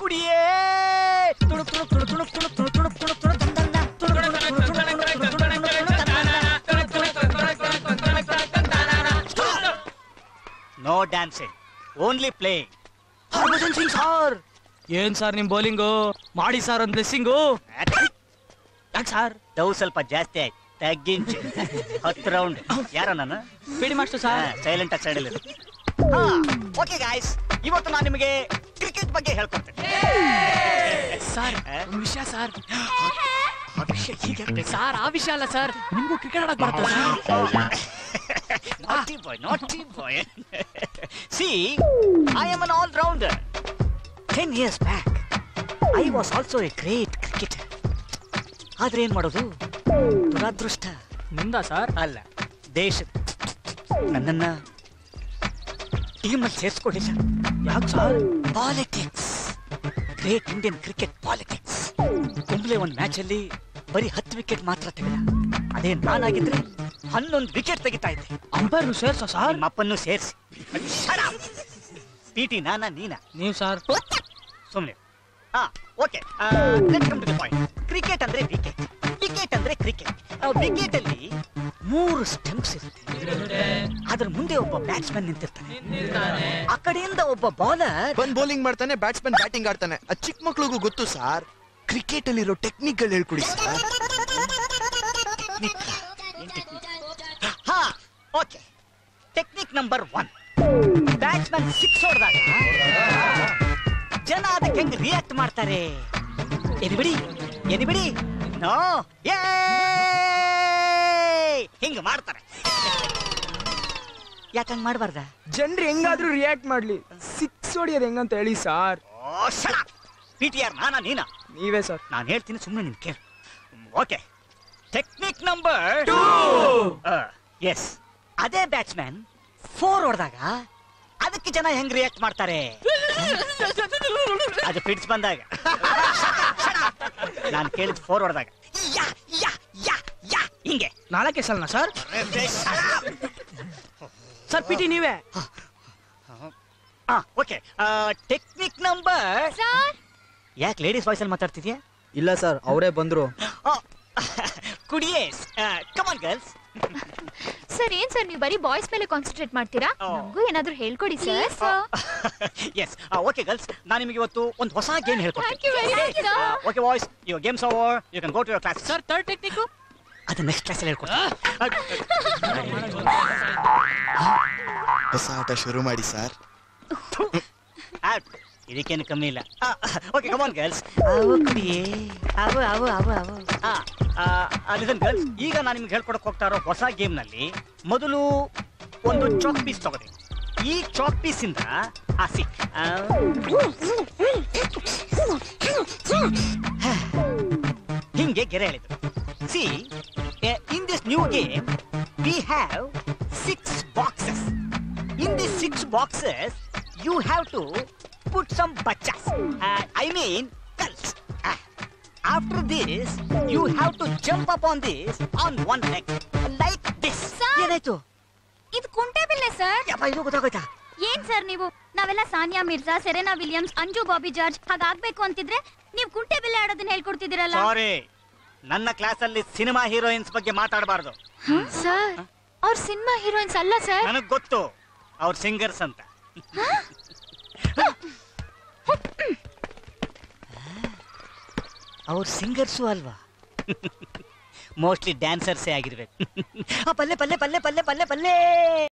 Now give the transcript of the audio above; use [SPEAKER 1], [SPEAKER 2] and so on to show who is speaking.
[SPEAKER 1] ಕುಡಿಯೇ ತುಣುಕ್ ತುಣುಕ್ ತುಣುಕ್ ತುಣುಕ್ ತುಣುಕ್ ತುಣುಕ್ ತುಣುಕ್ ತುಣುಕ್ ತುಣುಕ್ ತಂದನ್ನ no dancing, only playing.
[SPEAKER 2] Harbhajan Singh sir, ಏನ್ ಸರ್ ನಿಮ್ ಬೌಲಿಂಗು? ಮಾಡಿ ಸರ್ ಒಂದ್ ಬ್ಲೆಸ್ಸಿಂಗು. ಯಾಕೆ ಸರ್?
[SPEAKER 1] ಡೌ ಸ್ವಲ್ಪ ಜಾಸ್ತಿ ಆಯ್ತು, ತಗ್ಗಿಂಚು. 10 ರೌಂಡ್. ಯಾರ ನಾನು?
[SPEAKER 2] ಬಿಡಿ ಮಾಸ್ಟರ್ ಸರ್.
[SPEAKER 1] ಸೈಲೆಂಟ್ ಆಗಿ ಸೈಡಲ್ಲಿ. ಓಕೆ ಗಾಯ್ಸ್, ಇವತ್ತು ನಾನು ನಿಮಗೆ ಕ್ರಿಕೆಟ್ ಬಗ್ಗೆ ಹೇಳ್ಕೊಡ್ತೇನೆ.
[SPEAKER 2] ಸರ್ ಒಂದು ವಿಷಯ ಸರ್.
[SPEAKER 1] ಆ ವಿಷಯ ಹೀಗೆ
[SPEAKER 2] ಸರ್, ಆ ವಿಷಯ ಅಲ್ಲ ಸರ್, ನಿಮ್ಗೂ ಕ್ರಿಕೆಟ್ ಆಡಕ್ ಬರುತ್ತೆ sir.
[SPEAKER 1] Naughty boy. See, I am an all-rounder. 10 years back, I was also a great cricketer. ಆದ್ರೆ ಏನ್ ಮಾಡೋದು, ದುರಾದೃಷ್ಟ
[SPEAKER 2] ನಿಂದ ಸರ್
[SPEAKER 1] ಅಲ್ಲ, ದೇಶದ. ನನ್ನನ್ನ ಟೀಮಲ್ಲಿ ಸೇರಿಸ್ಕೊಂಡಿಲ್ಲ.
[SPEAKER 2] ಯಾಕೆ sir?
[SPEAKER 1] Politics, great Indian cricket politics. Kumble ಒಂದ್ ಮ್ಯಾಚ್ ಅಲ್ಲಿ ಬರೀ 10 ವಿಕೆಟ್ ಮಾತ್ರ ತೆಗೆದ. ಅದೇ ನಾನಾಗಿದ್ರೆ 11 ವಿಕೆಟ್ ತೆಗಿತಾ ಇದ್ದೆ.
[SPEAKER 2] Umpire ಸೇರ್ಸ sir?
[SPEAKER 1] ನಿಮ್ಮಪ್ಪನ್ನು ಸೇರಿಸಿ. ಪಿಟಿ ನಾನಾ ನೀನಾ?
[SPEAKER 2] ನೀವು ಸರ್.
[SPEAKER 1] ಸುಮ್ಮನೆ. Okay, let's come to the point. Cricket ಅಂದ್ರೆ ವಿಕೆಟ್, ವಿಕೆಟ್ ಅಂದ್ರೆ ಕ್ರಿಕೆಟ್. ವಿಕೆಟ್ ಅಲ್ಲಿ 3 ಸ್ಟಂಪ್ಸ್ ಇರುತ್ತೆ. ಅದ್ರ ಮುಂದೆ ಒಬ್ಬ ಬ್ಯಾಟ್ಸ್ಮನ್ ನಿಂತಿರ್ತಾನೆ. ಆ ಕಡೆಯಿಂದ ಒಬ್ಬ ಬೌಲರ್
[SPEAKER 3] ಬಂದ್ ಬೌಲಿಂಗ್ ಮಾಡ್ತಾನೆ, ಬ್ಯಾಟ್ಸ್ಮನ್ ಬ್ಯಾಟಿಂಗ್ ಆಡ್ತಾನೆ. ಆ ಚಿಕ್ಕ ಮಕ್ಳಿಗೂ ಗೊತ್ತು ಸರ್. ಕ್ರಿಕೆಟ್ ಅಲ್ಲಿ ಇರೋ ಟೆಕ್ನಿಕ್ ಗಳು ಹೇಳ್ಕೊಡಿ sir.
[SPEAKER 1] Okay, technique number 1. Batsman 6 ಹೊಡೆದಾಗ ಜನ ಅದಕ್ಕೆ ಹೆಂಗ್ ರಿಯಾಕ್ಟ್ ಮಾಡ್ತಾರೆ? ಎನಿಬಡಿ ಎನಿಬಡಿ ನೋ, ಹಿಂಗ ಮಾಡ್ತಾರೆ. ಯಾಕಂಗ್ ಮಾಡಬಾರ್ದ?
[SPEAKER 4] ಜನರು ಹೆಂಗಾದ್ರೂ ರಿಯಾಕ್ಟ್ ಮಾಡ್ಲಿ, 6 ಹೊಡಿಯೋದು ಹೆಂಗಂತ ಹೇಳಿ ಸಾರ್.
[SPEAKER 1] PTR ನಾನಾ ನೀನಾ?
[SPEAKER 4] ನೀವೇ ಸರ್.
[SPEAKER 1] ನಾನು ಹೇಳ್ತೀನಿ, ಸುಮ್ಮನೆ ನಿನ್ ಕೇಳು. Okay, technique number 2. ಎಸ್, ಅದೇ ಬ್ಯಾಟ್ಸ್ಮನ್ 4 ಹೊಡೆದಾಗ ಅದಕ್ಕೆ ಜನ ಹೆಂಗ್ ರಿಯಾಕ್ಟ್ ಮಾಡ್ತಾರೆ? ಅದು ಫಿಟ್ಸ್ ಬಂದಾಗ. ನಾನು ಕೇಳಿದ್ 4 ಹೊಡೆದಾಗ ಹಿಂಗೆ.
[SPEAKER 2] ನಾಲ್ಕೆ ಸಲನಾ ಸರ್? ಸರ್ ಪಿಟಿ ನೀವೇ.
[SPEAKER 1] Okay, technique number. ಯಾಕೆ ಲೇಡೀಸ್ ವಾಯ್ಸ್ ಅಲ್ಲಿ ಮಾತಾಡ್ತಿದ್ಯಾ?
[SPEAKER 4] ಇಲ್ಲ ಸರ್, ಅವರೇ ಬಂದ್ರು.
[SPEAKER 1] ಕುಡಿಯೇಸ್, ಕಮ್ ಆನ್ ಗರ್ಲ್ಸ್.
[SPEAKER 5] ಸರ್, ಏನ್ ಸರ್ ನೀವು ಬರೀ ಬಾಯ್ಸ್ ಮೇಲೆ ಕಾನ್ಸಂಟ್ರೇಟ್ ಮಾಡ್ತೀರಾ? ನಮಗೂ ಏನಾದ್ರೂ ಹೇಳ್ಕೊಡಿ ಸರ್.
[SPEAKER 1] ಎಸ್, ಓಕೆ ಗರ್ಲ್ಸ್, ನಾನು ನಿಮಗೆ ಇವತ್ತು ಒಂದು ಹೊಸ ಗೇಮ್ ಹೇಳ್ಕೊಡ್ತೀನಿ.
[SPEAKER 5] Thank you very much, sir.
[SPEAKER 1] Okay boys, your games over, you can go to your class.
[SPEAKER 2] Sir third technique
[SPEAKER 1] ಅದು ನೆಕ್ಸ್ಟ್ ಕ್ಲಾಸ್ ಅಲ್ಲಿ ಹೇಳ್ಕೊಡ್ತೀನಿ.
[SPEAKER 3] ಹೊಸ ಆಟ ಶುರು ಮಾಡಿ ಸರ್.
[SPEAKER 1] ಇದಕ್ಕೇನು ಕಮ್ಮಿ ಇಲ್ಲ. Okay, come on girls. Listen girls, ಈಗ ನಾನು ನಿಮ್ಗೆ ಹೇಳ್ಕೊಡಕ್ ಹೋಗ್ತಾ ಇರೋ ಹೊಸ ಗೇಮ್ ನಲ್ಲಿ ಮೊದಲು ಒಂದು ಚಾಕ್ ಪೀಸ್ ತಗೋರಿ. ಈ ಚಾಕ್ ಪೀಸ್ ಇಂದ ಹಾಸಿ ಹಿಂಗೆ ಗೆರೆ ಎಳೆದು. See, in this new game we have 6 boxes. In these 6 boxes, you have to put some bachas. I mean, girls. After this, you have to jump up on this on one leg, like this. ಏನಾಯ್ತು?
[SPEAKER 5] ಇದು ಕುಂಟೆ ಬಿಲ್ಲೆ sir.
[SPEAKER 1] ಯಪ್ಪ, ಇದು ಗೊತ್ತಾಗೋಯ್ತಾ?
[SPEAKER 5] ಏನ್ sir ನೀವು? ನಾವೆಲ್ಲ Sania Mirza, Serena Williams, Anju Bobby George ಹಾಗಾಗ್ಬೇಕು ಅಂತಿದ್ರೆ ನೀವು ಕುಂಟೆ ಬಿಲ್ಲೆ ಆಡೋದನ್ನ ಹೇಳ್ಕೊಡ್ತಿದ್ದೀರಲ್ಲ.
[SPEAKER 1] ಸಾರಿ, ನನ್ನ ಕ್ಲಾಸ್ ಅಲ್ಲಿ ಸಿನಿಮಾ ಹೀರೋಯಿನ್ಸ್ ಬಗ್ಗೆ ಮಾತಾಡಬಾರ್ದು.
[SPEAKER 5] ಸರ್, ಅವ್ರ ಸಿನಿಮಾ ಹೀರೋಯಿನ್ಸ್ ಅಲ್ಲ ಸರ್.
[SPEAKER 1] ನನಗ್ ಗೊತ್ತು, ಅವ್ರ ಸಿಂಗರ್ಸ್ ಅಂತ. ಅವ್ರ ಸಿಂಗರ್ಸು ಅಲ್ವಾ? ಮೋಸ್ಟ್ಲಿ ಡ್ಯಾನ್ಸರ್ಸೇ ಆಗಿರ್ಬೇಕು. ಪಲ್ಲೆ ಪಲ್ಲೆ ಪಲ್ಲೆ ಪಲ್ಲೆ ಪಲ್ಲೆ ಪಲ್ಲೆ.